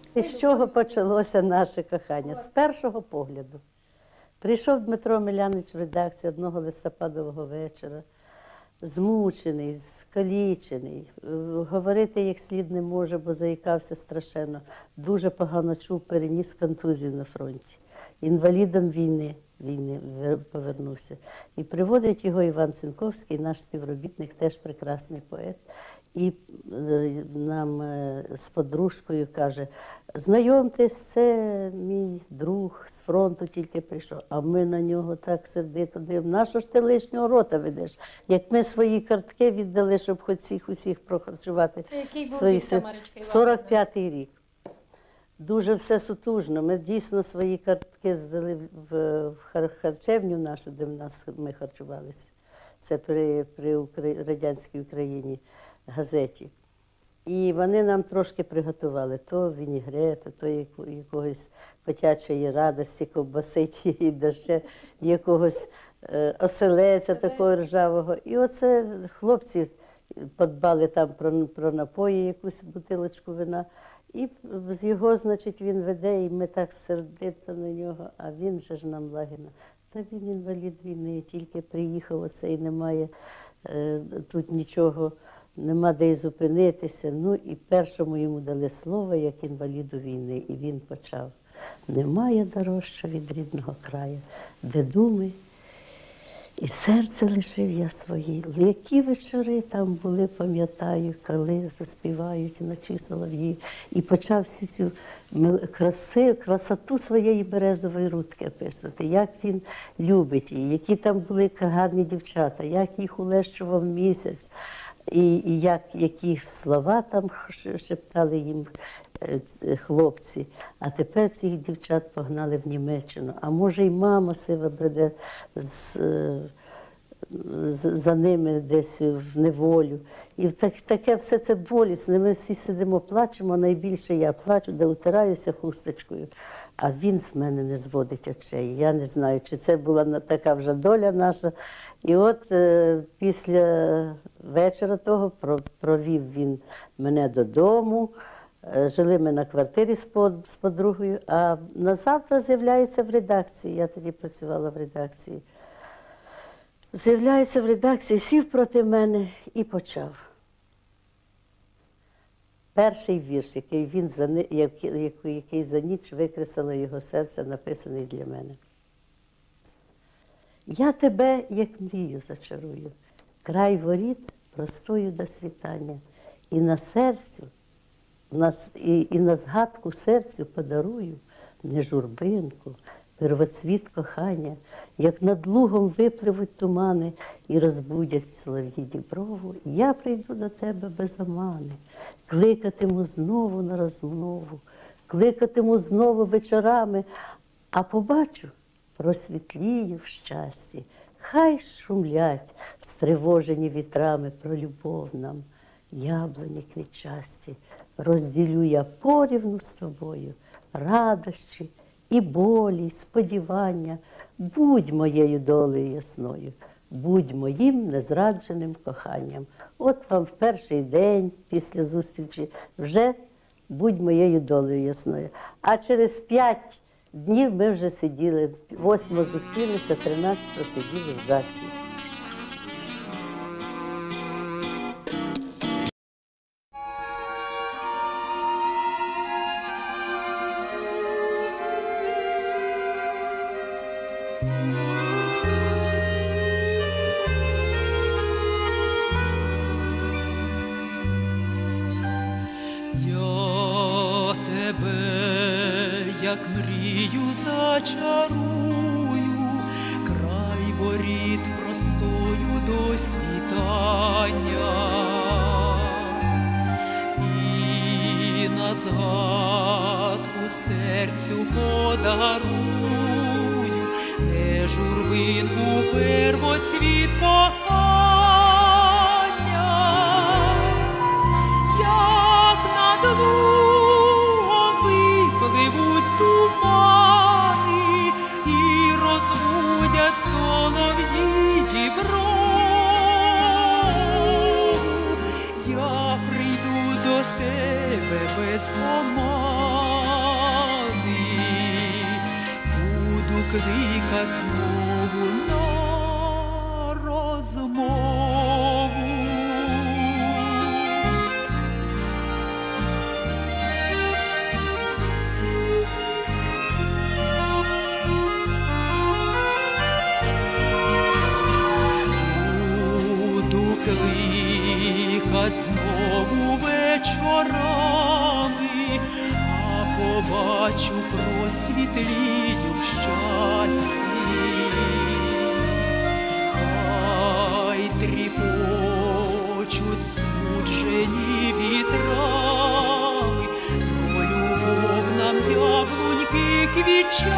І з чого почалося наше кохання? З першого погляду. Прийшов Дмитро Милянович в редакцію одного листопадового вечора, змучений, скалічений, говорити як слід не може, бо заїкався страшенно. Дуже погано чув, переніс контузію на фронті. Інвалідом війни повернувся. І приводить його Іван Сенковський, наш співробітник, теж прекрасний поет. І нам з подружкою каже: знайомтесь, це мій друг з фронту тільки прийшов. А ми на нього так сердито дивимо. Нащо ж ти лишнього рота ведеш? Як ми свої картки віддали, щоб хоч всіх усіх прохарчувати. Який був свої рік, Тамарочка 45-й рік. Дуже все сутужно. Ми дійсно свої картки здали в харчевню нашу, де ми харчувалися. Це при радянській Україні газеті. І вони нам трошки приготували то вінігрету, то якогось котячої радості, ковбаси тієї, да ще якогось оселеця такого ржавого. І оце хлопці подбали там про напої, якусь бутилочку вина. І з його, значить, він веде, і ми так сердито на нього, а він же ж нам лагідно. Та він інвалід війни, тільки приїхав оце і немає тут нічого, нема де й зупинитися. Ну і першому йому дали слово, як інваліду війни, і він почав. Немає дорожче від рідного краю, де думи і серце лишив я свої. Які вечори там були, пам'ятаю, коли заспівають вночі солов'ї. І почав всю цю красоту своєї березової рудки описувати, як він любить її, які там були гарні дівчата, як їх улещував місяць, і які слова там шептали їм хлопці. А тепер цих дівчат погнали в Німеччину. А може й мама сива бреде за ними десь в неволю. І таке все це болісне. Ми всі сидимо, плачемо, найбільше я плачу, де утираюся хусточкою. А він з мене не зводить очей. Я не знаю, чи це була така вже доля наша. І от після вечора того провів він мене додому. Жили ми на квартирі з подругою, а на завтра з'являється в редакції. Я тоді працювала в редакції. З'являється в редакції, сів проти мене і почав. Перший вірш, який за ніч викреслило його серце, написаний для мене. Я тебе, як мрію, зачарую, край воріт простою до світання, і на серцю, і на згадку серцю подарую не журбинку, первоцвіт кохання, як над лугом випливуть тумани і розбудять солов'ї діброву, я прийду до тебе без омани, кликатиму знову на розмову, кликатиму знову вечорами, а побачу, просвітлію в щасті, хай шумлять стривожені вітрами про любов нам, яблуні квітчасті, розділю я порівну з тобою радощі, і болі, і сподівання, будь моєю долею ясною, будь моїм незрадженим коханням. От вам в перший день після зустрічі вже будь моєю долею ясною. А через 5 днів ми вже сиділи, 8-го зустрілися, 13-го сиділи в ЗАГСі. Я тебе, як мрію, зачарую, край воріт простою до світання, і на згадку серцю подарую не журбинку, первоцвіт кохання. Лугом випливуть тумани і розбудять солов'ї діброву. Я прийду до тебе без омани кликать знову на розмову. Буду кликать знову вечорами, а побачу, просвітлію в щасті. Хай тріпочуть збуджені вітрами, про любов нам яблуньки квітчасті.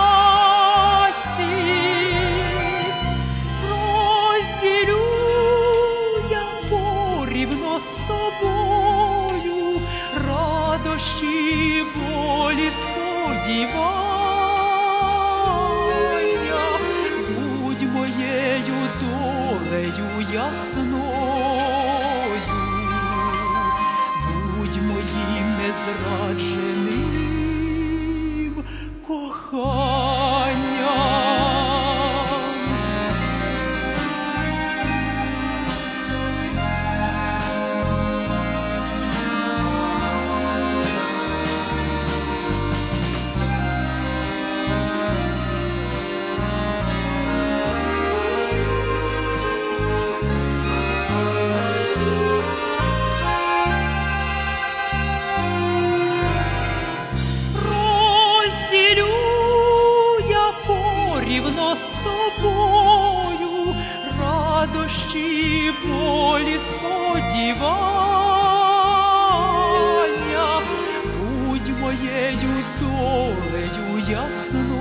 Розділю я порівно з тобою радощі, болі, сподівання. Будь моєю долею ясною, будь моїм незрадженим коханням. Рівно з тобою радощі, болі, сподівання. Будь моєю долею ясною,